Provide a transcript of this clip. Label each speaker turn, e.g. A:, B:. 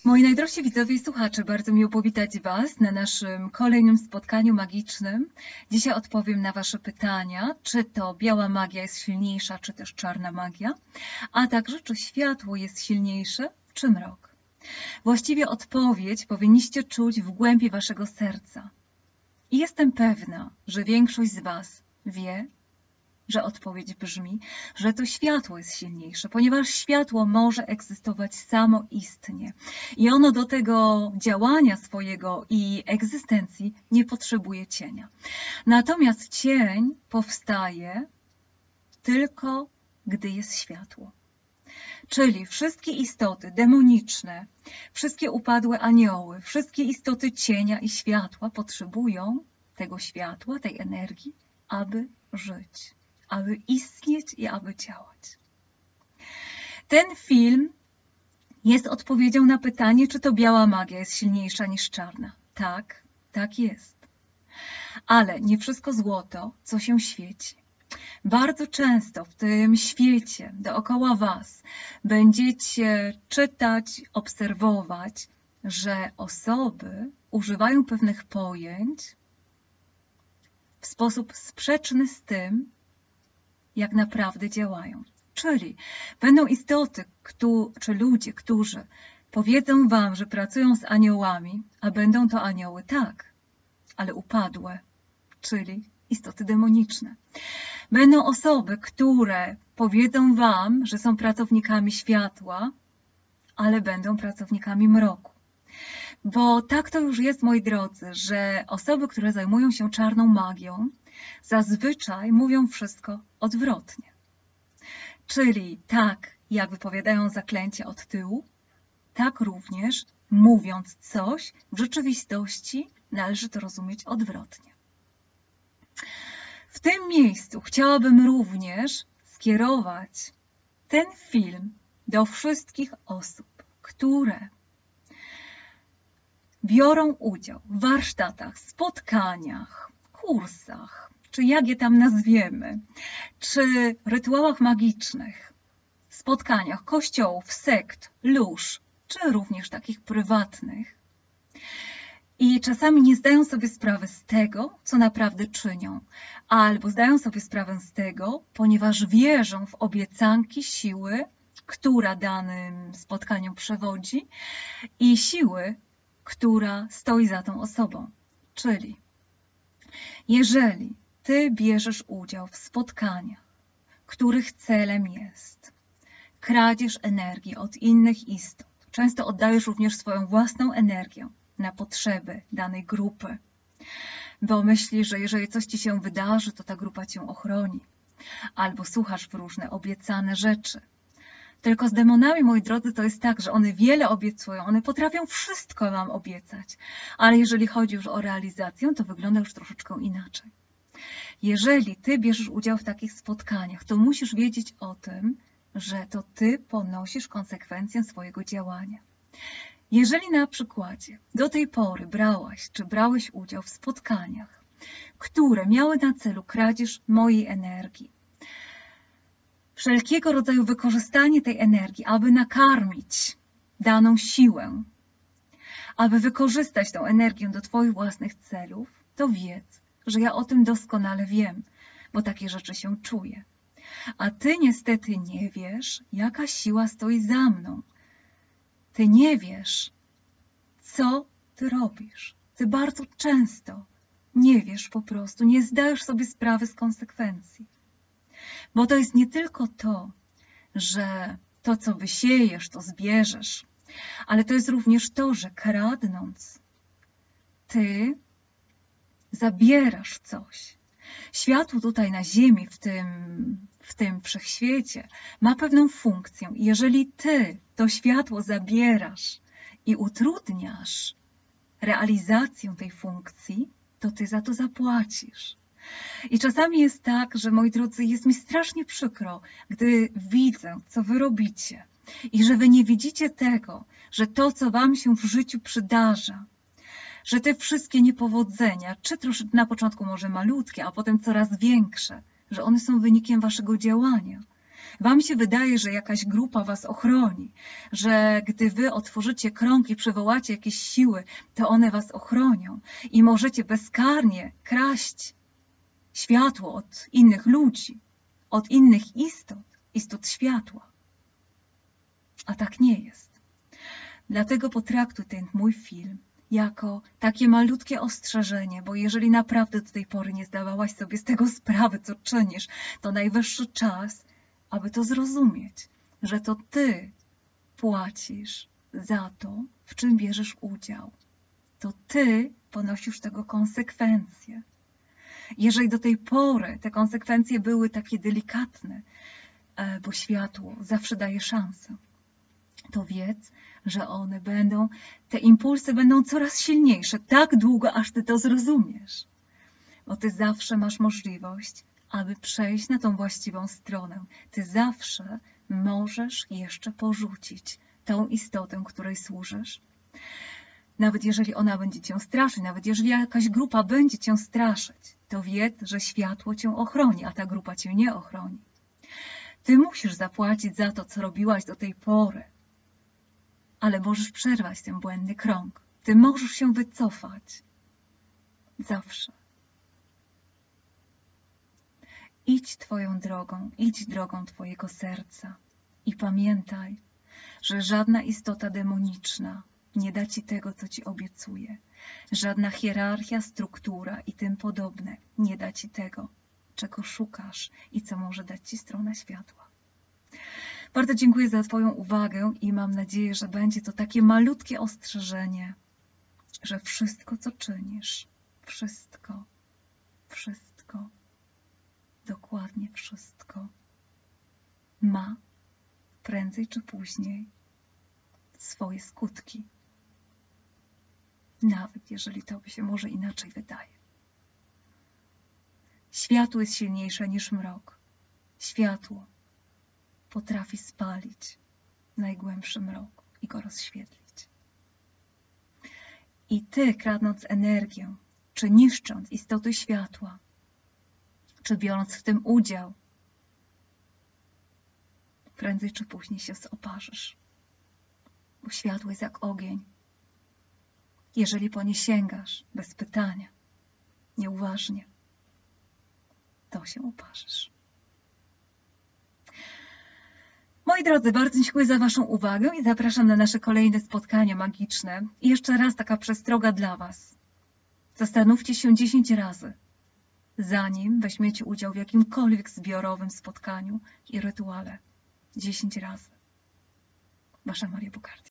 A: Moi najdrożsi widzowie i słuchacze, bardzo miło powitać Was na naszym kolejnym spotkaniu magicznym. Dzisiaj odpowiem na Wasze pytania, czy to biała magia jest silniejsza, czy też czarna magia, a także czy światło jest silniejsze, czy mrok. Właściwie odpowiedź powinniście czuć w głębi Waszego serca. I jestem pewna, że większość z Was wie, że odpowiedź brzmi, że to światło jest silniejsze, ponieważ światło może egzystować samoistnie i ono do tego działania swojego i egzystencji nie potrzebuje cienia. Natomiast cień powstaje tylko, gdy jest światło. Czyli wszystkie istoty demoniczne, wszystkie upadłe anioły, wszystkie istoty cienia i światła potrzebują tego światła, tej energii, aby żyć, aby istnieć i aby działać. Ten film jest odpowiedzią na pytanie, czy to biała magia jest silniejsza niż czarna. Tak, tak jest. Ale nie wszystko złoto, co się świeci. Bardzo często w tym świecie dookoła Was będziecie czytać, obserwować, że osoby używają pewnych pojęć w sposób sprzeczny z tym, jak naprawdę działają. Czyli będą istoty, czy ludzie, którzy powiedzą Wam, że pracują z aniołami, a będą to anioły, tak, ale upadłe, czyli istoty demoniczne. Będą osoby, które powiedzą Wam, że są pracownikami światła, ale będą pracownikami mroku. Bo tak to już jest, moi drodzy, że osoby, które zajmują się czarną magią, zazwyczaj mówią wszystko odwrotnie. Czyli tak, jak wypowiadają zaklęcia od tyłu, tak również mówiąc coś, w rzeczywistości należy to rozumieć odwrotnie. W tym miejscu chciałabym również skierować ten film do wszystkich osób, które biorą udział w warsztatach, spotkaniach, kursach, czy jak je tam nazwiemy, czy rytuałach magicznych, spotkaniach kościołów, sekt, lóż, czy również takich prywatnych. I czasami nie zdają sobie sprawy z tego, co naprawdę czynią, albo zdają sobie sprawę z tego, ponieważ wierzą w obiecanki siły, która danym spotkaniom przewodzi i siły, która stoi za tą osobą. Czyli jeżeli Ty bierzesz udział w spotkaniach, których celem jest kradzież energii od innych istot, często oddajesz również swoją własną energię na potrzeby danej grupy, bo myślisz, że jeżeli coś Ci się wydarzy, to ta grupa Cię ochroni, albo słuchasz w różne obiecane rzeczy. Tylko z demonami, moi drodzy, to jest tak, że one wiele obiecują, one potrafią wszystko Wam obiecać, ale jeżeli chodzi już o realizację, to wygląda już troszeczkę inaczej. Jeżeli Ty bierzesz udział w takich spotkaniach, to musisz wiedzieć o tym, że to Ty ponosisz konsekwencje swojego działania. Jeżeli na przykładzie do tej pory brałaś czy brałeś udział w spotkaniach, które miały na celu kradzież mojej energii, wszelkiego rodzaju wykorzystanie tej energii, aby nakarmić daną siłę, aby wykorzystać tę energię do Twoich własnych celów, to wiedz, że ja o tym doskonale wiem, bo takie rzeczy się czuję. A Ty niestety nie wiesz, jaka siła stoi za mną. Ty nie wiesz, co Ty robisz. Ty bardzo często nie wiesz po prostu, nie zdajesz sobie sprawy z konsekwencji. Bo to jest nie tylko to, że to, co wysiejesz, to zbierzesz, ale to jest również to, że kradnąc, Ty zabierasz coś. Światło tutaj na ziemi, w tym wszechświecie, ma pewną funkcję. Jeżeli Ty to światło zabierasz i utrudniasz realizację tej funkcji, to Ty za to zapłacisz. I czasami jest tak, że moi drodzy, jest mi strasznie przykro, gdy widzę, co Wy robicie i że Wy nie widzicie tego, że to, co Wam się w życiu przydarza, że te wszystkie niepowodzenia, czy troszeczkę na początku może malutkie, a potem coraz większe, że one są wynikiem Waszego działania. Wam się wydaje, że jakaś grupa was ochroni, że gdy wy otworzycie krąg i przywołacie jakieś siły, to one was ochronią i możecie bezkarnie kraść światło od innych ludzi, od innych istot światła. A tak nie jest. Dlatego potraktuj ten mój film jako takie malutkie ostrzeżenie, bo jeżeli naprawdę do tej pory nie zdawałaś sobie z tego sprawy, co czynisz, to najwyższy czas, aby to zrozumieć, że to ty płacisz za to, w czym bierzesz udział. To ty ponosisz tego konsekwencje. Jeżeli do tej pory te konsekwencje były takie delikatne, bo światło zawsze daje szansę, to wiedz, że te impulsy będą coraz silniejsze, tak długo, aż ty to zrozumiesz. Bo ty zawsze masz możliwość, aby przejść na tą właściwą stronę. Ty zawsze możesz jeszcze porzucić tą istotę, której służysz. Nawet jeżeli ona będzie cię straszyć, nawet jeżeli jakaś grupa będzie cię straszyć, to wiedz, że światło cię ochroni, a ta grupa cię nie ochroni. Ty musisz zapłacić za to, co robiłaś do tej pory, ale możesz przerwać ten błędny krąg. Ty możesz się wycofać. Zawsze. Idź twoją drogą, idź drogą twojego serca i pamiętaj, że żadna istota demoniczna nie da ci tego, co ci obiecuje. Żadna hierarchia, struktura i tym podobne nie da ci tego, czego szukasz i co może dać ci strona światła. Bardzo dziękuję za twoją uwagę i mam nadzieję, że będzie to takie malutkie ostrzeżenie, że wszystko, co czynisz, wszystko, dokładnie wszystko ma prędzej czy później swoje skutki. Nawet jeżeli tobie się może inaczej wydaje. Światło jest silniejsze niż mrok. Światło potrafi spalić najgłębszy mrok i go rozświetlić. I ty, kradnąc energię, czy niszcząc istoty światła, czy biorąc w tym udział, prędzej czy później się zoparzysz. Bo światło jest jak ogień. Jeżeli po nie sięgasz bez pytania, nieuważnie, to się oparzysz. Moi drodzy, bardzo dziękuję za waszą uwagę i zapraszam na nasze kolejne spotkania magiczne. I jeszcze raz taka przestroga dla was. Zastanówcie się 10 razy, zanim weźmiecie udział w jakimkolwiek zbiorowym spotkaniu i rytuale. 10 razy. Wasza Maria Bokardi.